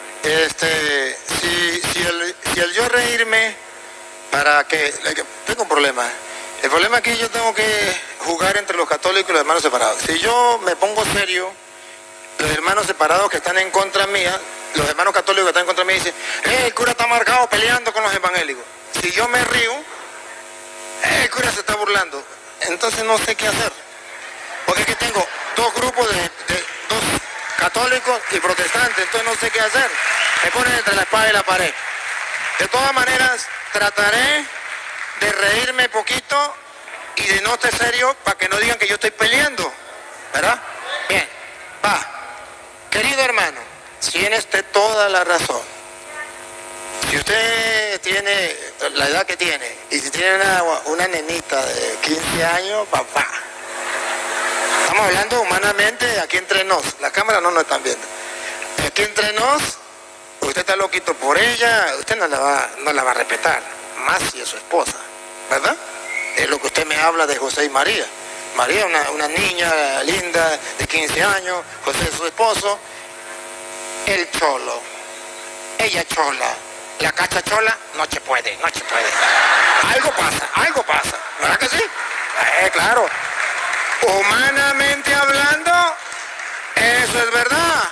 Si el yo reírme, para que... Tengo un problema. El problema es que yo tengo que jugar entre los católicos y los hermanos separados. Si yo me pongo serio, los hermanos separados que están en contra mía, los hermanos católicos que están en contra mía dicen, el cura está amargado peleando con los evangélicos. Si yo me río, el cura se está burlando. Entonces no sé qué hacer. Porque es que tengo dos grupos de dos católicos y protestantes, entonces no sé qué hacer. Me ponen entre la espada y la pared. De todas maneras, trataré de reírme poquito y de no estar serio para que no digan que yo estoy peleando, ¿verdad? Bien, va. Querido hermano, tiene usted toda la razón. Si usted tiene la edad que tiene y si tiene una nenita de 15 años, papá. Estamos hablando humanamente aquí entre nos. La cámara no nos están viendo. Aquí entre nos, usted está loquito por ella, usted no la va a respetar, más si es su esposa, ¿verdad? Es lo que usted me habla de José y María. María es una niña linda de 15 años, José es su esposo, el cholo, ella chola, la cacha chola, no se puede. Algo pasa, ¿verdad que sí? Claro, humanamente hablando, eso es verdad.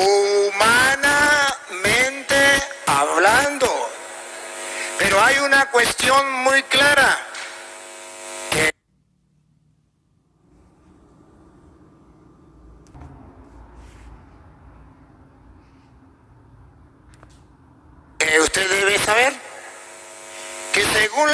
Humanamente hablando. Pero hay una cuestión muy clara. Que usted debe saber que según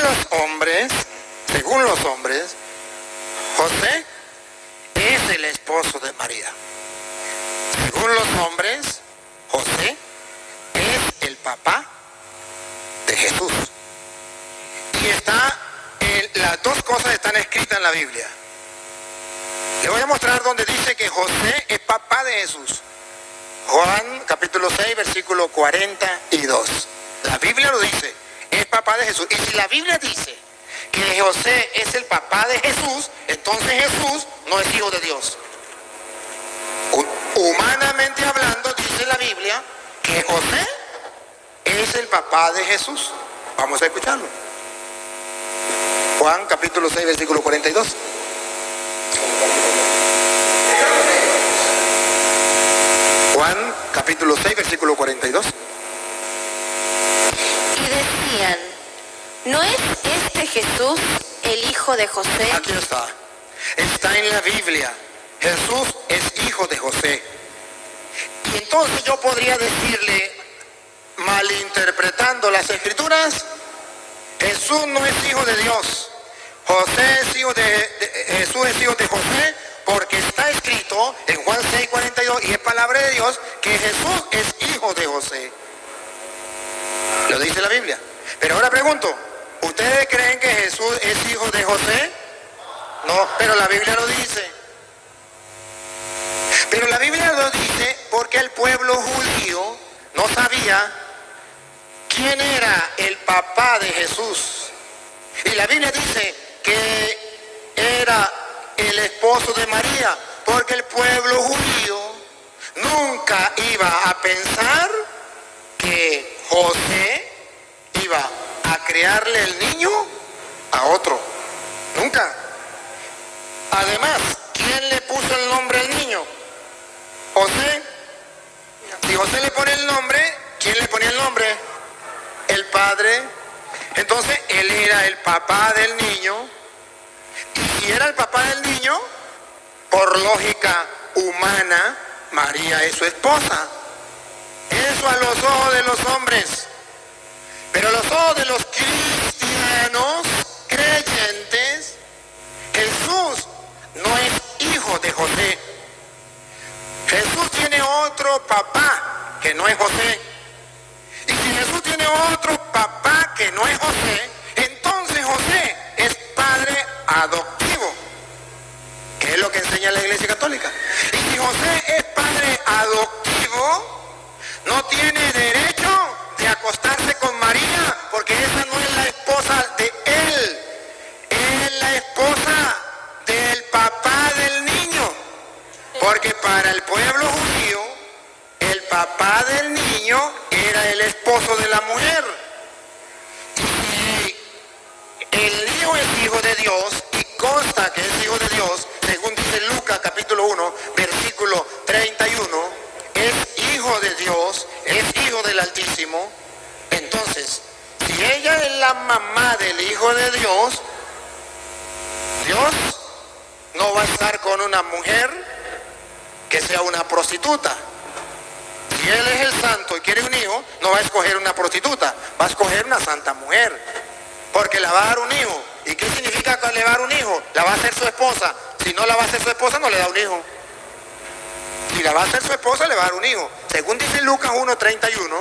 los hombres, José es el esposo de María. Según los hombres, José es el papá de Jesús. Y las dos cosas están escritas en la Biblia. Le voy a mostrar donde dice que José es papá de Jesús. Juan capítulo 6, versículo 42. La Biblia lo dice, es papá de Jesús. Y si la Biblia dice que José es el papá de Jesús, entonces Jesús no es hijo de Dios. Humanamente hablando, dice la Biblia que José es es el papá de Jesús? Vamos a escucharlo. Juan capítulo 6, versículo 42. Juan capítulo 6, versículo 42. Y decían, ¿no es este Jesús el hijo de José? Aquí está. Está en la Biblia. Jesús es hijo de José. Y entonces yo podría decirle, malinterpretando las escrituras, Jesús no es hijo de Dios. Jesús es hijo de José, porque está escrito en Juan 6:42, y es palabra de Dios, que Jesús es hijo de José. Lo dice la Biblia. Pero ahora pregunto, ¿ustedes creen que Jesús es hijo de José? No, pero la Biblia lo dice. Pero la Biblia lo dice porque el pueblo judío no sabía quién era el papá de Jesús. Y la Biblia dice que era el esposo de María, porque el pueblo judío nunca iba a pensar que José iba a criarle el niño a otro. Nunca. Además, ¿quién le puso el nombre al niño? José. Si José le pone el nombre, ¿quién le ponía el nombre? El padre. Entonces, él era el papá del niño. Y si era el papá del niño, por lógica humana, María es su esposa. Eso a los ojos de los hombres. Pero a los ojos de los cristianos creyentes, Jesús no es hijo de José. Jesús tiene otro papá que no es José. Y si Jesús tiene otro papá que no es José, entonces José es padre adoptivo, que es lo que enseña la Iglesia Católica. Y si José es padre adoptivo, no tiene derecho de acostarse con María, porque esa no es la esposa de él, es la esposa del papá del niño. Porque para el pueblo judío, el papá del niño era el esposo de la mujer. Y el niño es hijo de Dios, y consta que es hijo de Dios, según dice Lucas capítulo 1, versículo 31, es hijo de Dios, es hijo del Altísimo. Entonces, si ella es la mamá del hijo de Dios, Dios no va a estar con una mujer que sea una prostituta. Si él es el santo y quiere un hijo, no va a escoger una prostituta, va a escoger una santa mujer, porque la va a dar un hijo. ¿Y qué significa que le va a dar un hijo? La va a hacer su esposa. Si no la va a hacer su esposa, no le da un hijo. Si la va a hacer su esposa, le va a dar un hijo. Según dice Lucas 1:31,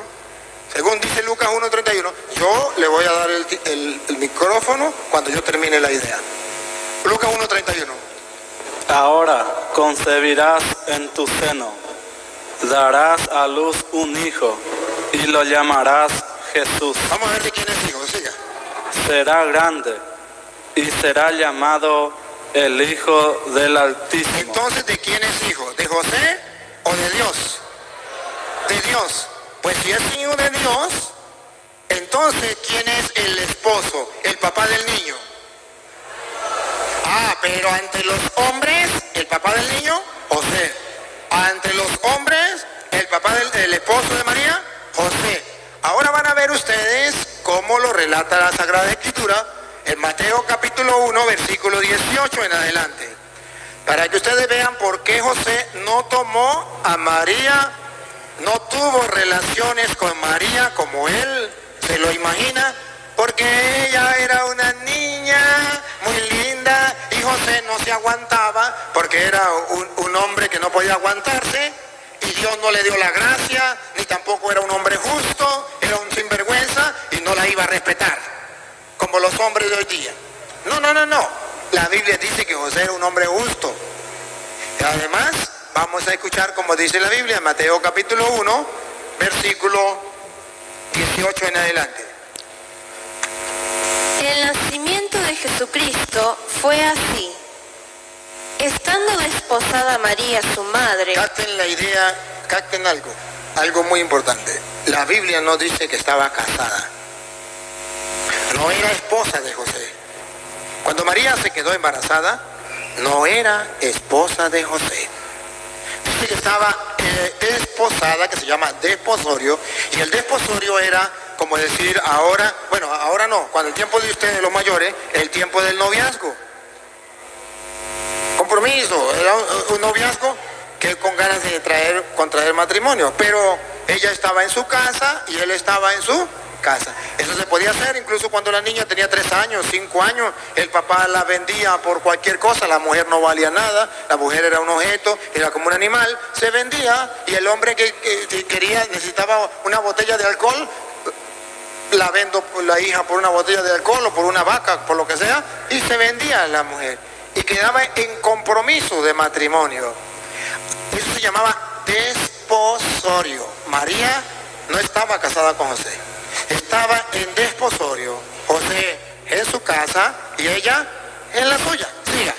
yo le voy a dar el micrófono cuando yo termine la idea. Lucas 1:31. Ahora concebirás en tu seno, darás a luz un hijo y lo llamarás Jesús. Vamos a ver de quién es hijo, siga. Será grande y será llamado el Hijo del Altísimo. Entonces, ¿de quién es hijo? ¿De José o de Dios? De Dios. Pues si es hijo de Dios, entonces ¿quién es el esposo, el papá del niño? Pero ante los hombres, el papá del niño, José. Ante los hombres, el papá del esposo de María, José. Ahora van a ver ustedes cómo lo relata la Sagrada Escritura en Mateo capítulo 1, versículo 18 en adelante. Para que ustedes vean por qué José no tomó a María, no tuvo relaciones con María como él se lo imagina, porque ella era una niña muy linda y José no se aguantaba porque era un hombre que no podía aguantarse, y Dios no le dio la gracia, ni tampoco era un hombre justo, era un sinvergüenza y no la iba a respetar como los hombres de hoy día. No, la Biblia dice que José era un hombre justo. Y además vamos a escuchar como dice la Biblia, Mateo capítulo 1, versículo 18 en adelante. El nacimiento de Jesucristo fue así. Estando desposada María, su madre. Capten la idea, capten algo. algo muy importante. La Biblia no dice que estaba casada. No era esposa de José. Cuando María se quedó embarazada, no era esposa de José. Dice que estaba desposada, que se llama desposorio, y el desposorio era como decir ahora, bueno, ahora no, cuando el tiempo de ustedes los mayores, el tiempo del noviazgo. Compromiso, era un noviazgo que con ganas de contraer matrimonio, pero ella estaba en su casa y él estaba en su casa. Eso se podía hacer incluso cuando la niña tenía 3 años, 5 años, el papá la vendía por cualquier cosa, la mujer no valía nada, la mujer era un objeto, era como un animal, se vendía, y el hombre que quería, necesitaba una botella de alcohol, la vendo la hija por una botella de alcohol o por una vaca, por lo que sea, y se vendía a la mujer y quedaba en compromiso de matrimonio. Eso se llamaba desposorio. María no estaba casada con José, estaba en desposorio. José en su casa y ella en la suya. Siga.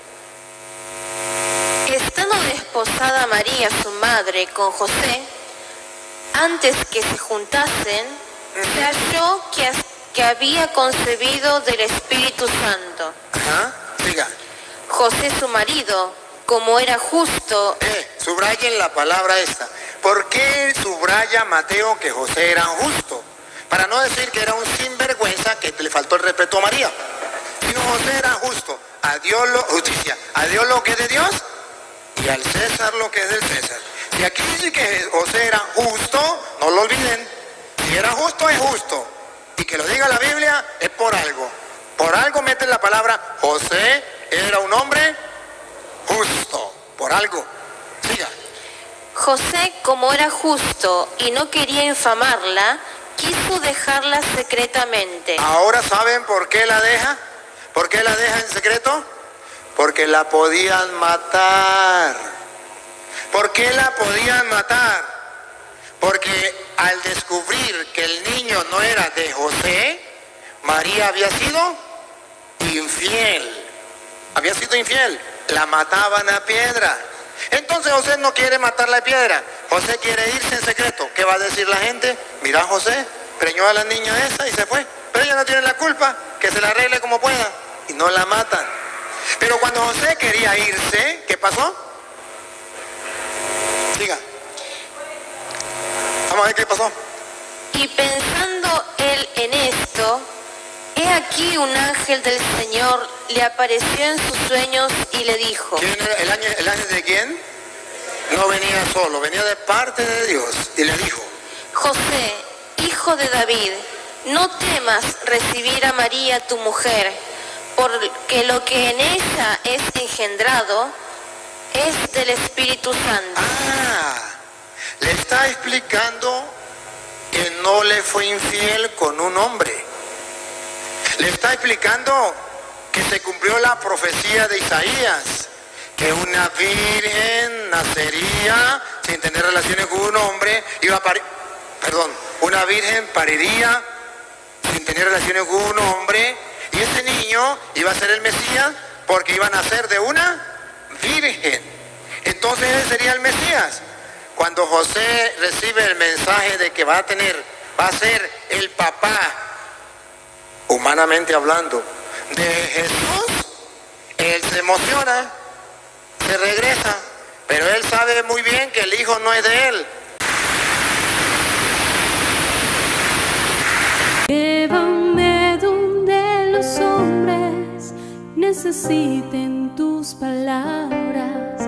Estando desposada María, su madre, con José, antes que se juntasen, se halló que había concebido del Espíritu Santo. Ajá, siga. José, su marido, como era justo... Subrayen la palabra esta. ¿Por qué subraya Mateo que José era justo? Para no decir que era un sinvergüenza que le faltó el respeto a María. Sino José era justo. A Dios justicia. A Dios lo que es de Dios y al César lo que es del César. Si aquí dice que José era justo, no lo olviden. Si era justo, es justo. Y que lo diga la Biblia es por algo. Por algo meten la palabra José era un hombre justo. Por algo. Siga. José, como era justo y no quería infamarla, quiso dejarla secretamente. Ahora ¿saben por qué la deja? ¿Por qué la deja en secreto? Porque la podían matar. ¿Por qué la podían matar? Porque al descubrir que el niño no era de José, María había sido infiel. Había sido infiel. La mataban a piedra. Entonces José no quiere matarla a piedra. José quiere irse en secreto. ¿Qué va a decir la gente? Mira, José preñó a la niña esa y se fue. Pero ella no tiene la culpa. Que se la arregle como pueda. Y no la matan. Pero cuando José quería irse, ¿qué pasó? Siga. Vamos a ver qué pasó. Y pensando él en esto, he aquí un ángel del Señor le apareció en sus sueños y le dijo... ¿Quién era el ángel de quién? No venía solo, venía de parte de Dios. Y le dijo... José, hijo de David, no temas recibir a María tu mujer, porque lo que en ella es engendrado es del Espíritu Santo. Le está explicando que no le fue infiel con un hombre. Le está explicando que se cumplió la profecía de Isaías, que una virgen nacería sin tener relaciones con un hombre, una virgen pariría sin tener relaciones con un hombre, y ese niño iba a ser el Mesías porque iba a nacer de una virgen. Entonces él sería el Mesías. Cuando José recibe el mensaje de que va a ser el papá, humanamente hablando, de Jesús, él se emociona, se regresa, pero él sabe muy bien que el hijo no es de él. Llévame donde los hombres necesiten tus palabras.